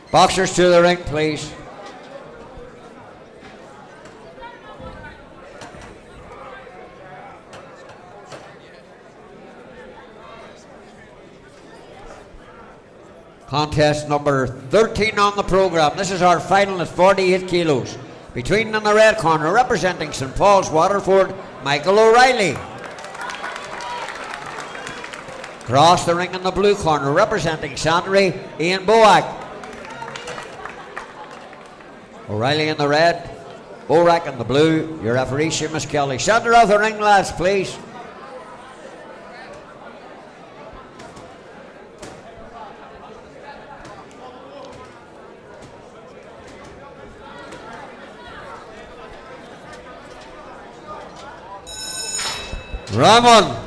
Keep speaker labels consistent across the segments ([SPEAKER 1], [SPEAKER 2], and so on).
[SPEAKER 1] Boxers to the ring, please. Contest number 13 on the program. This is our final at 48 kilos. Between in the red corner, representing St. Paul's Waterford, Michael O'Reilly. Across the ring in the blue corner, representing Santry, Ian Boack. O'Reilly in the red, Boack in the blue. Your referee, Seamus Kelly. Centre of the ring, lads, please. Ramon.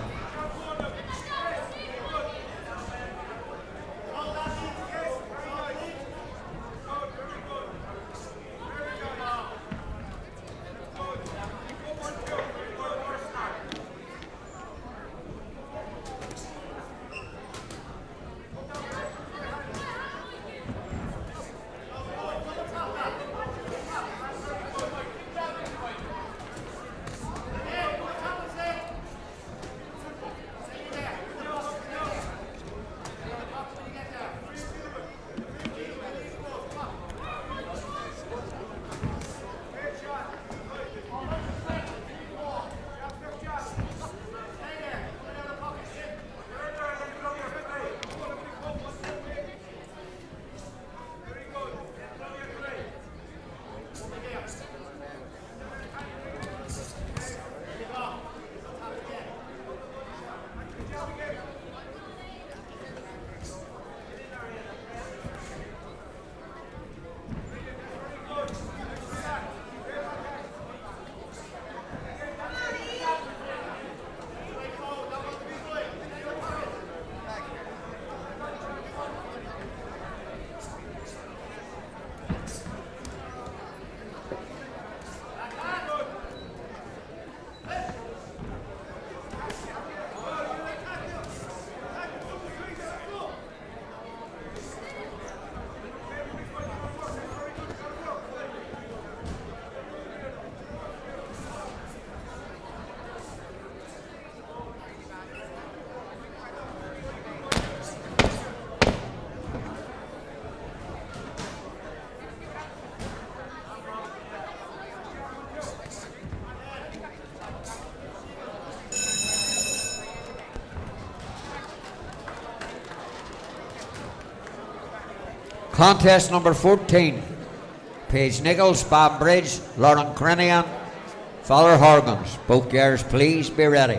[SPEAKER 1] Contest number 14. Paige Nichols, Bob Bridge, Lauren Crenian, Fowler Horgans. Both gears, please be ready.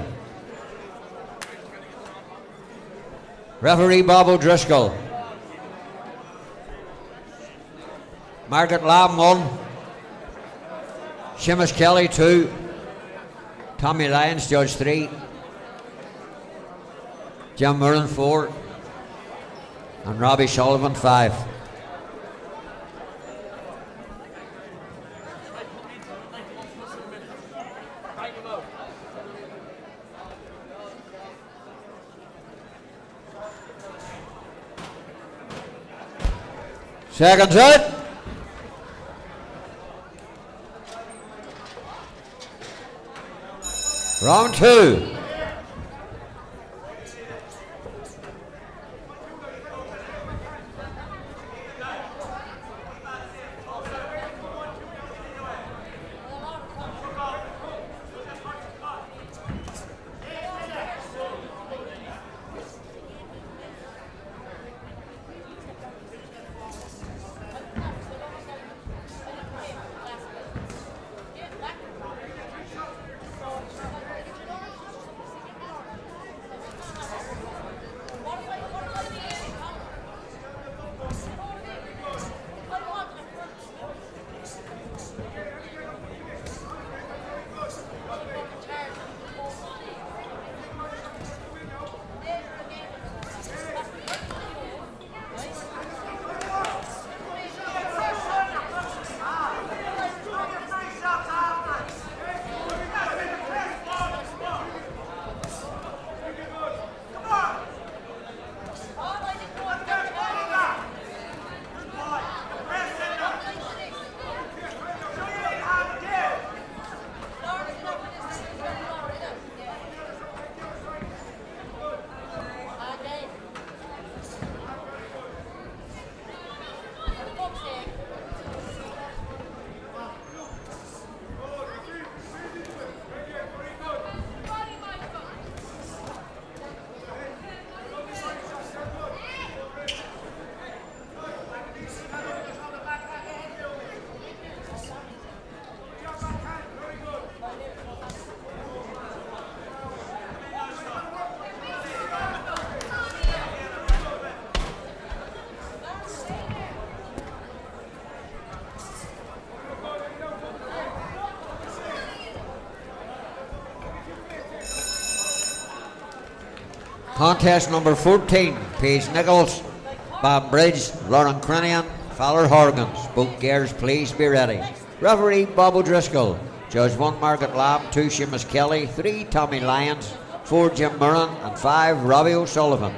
[SPEAKER 1] Referee Bob O'Driscoll. Margaret Lamb 1. Seamus Kelly 2. Tommy Lyons, Judge 3. Jim Murren 4. And Robbie Sullivan 5. Seconds out. Round 2. Contest number 14, Paige Nichols, Banbridge, Lauren Crinian, Fowler Horgans. Both gears, please be ready. Referee Bob O'Driscoll. Judge 1 Margaret Lamb, 2 Seamus Kelly, 3 Tommy Lyons, 4 Jim Murren, and 5 Robbie O'Sullivan.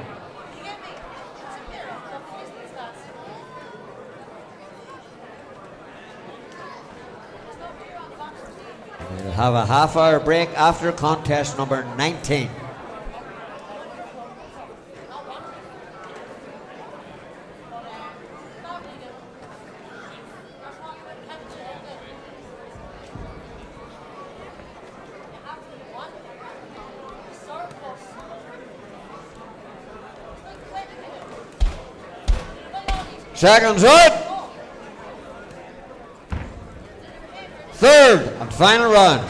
[SPEAKER 1] We'll have a half-hour break after contest number 19. Seconds out. Third and final round.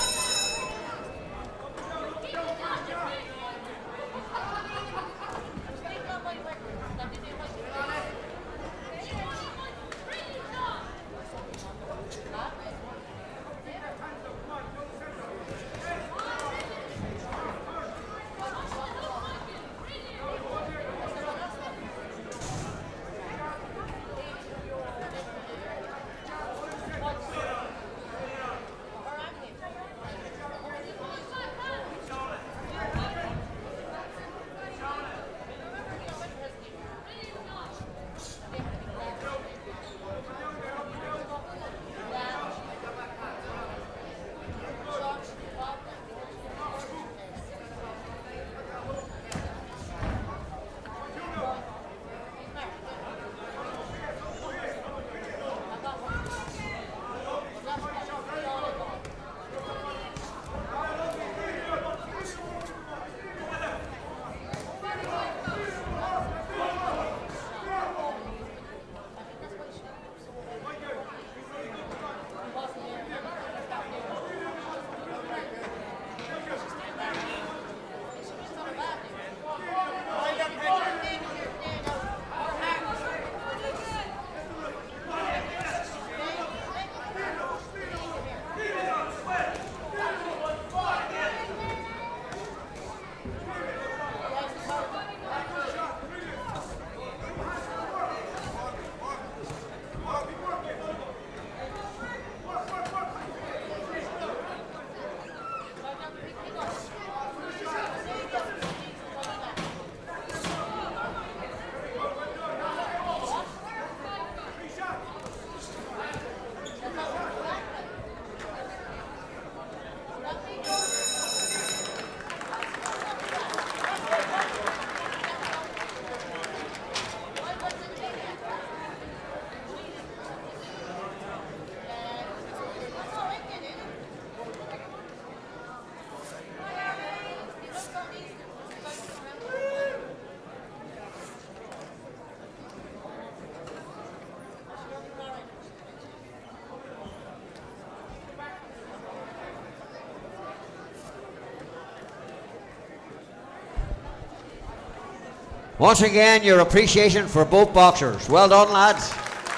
[SPEAKER 1] Once again, your appreciation for both boxers. Well done, lads.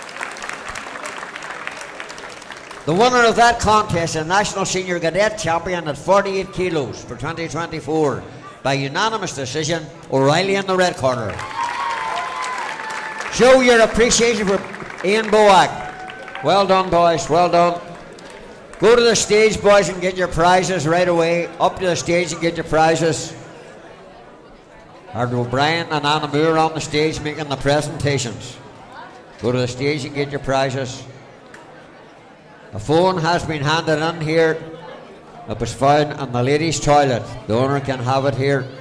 [SPEAKER 1] The winner of that contest, a National Senior Cadet Champion at 48 kilos for 2024 by unanimous decision, O'Reilly in the red corner. Show your appreciation for Ian Boag. Well done, boys, well done. Go to the stage, boys, and get your prizes right away. Up to the stage and get your prizes. Ardon O'Brien and Anna Moore on the stage making the presentations. Go to the stage and get your prizes. A phone has been handed in here. It was found in the ladies' toilet. The owner can have it here.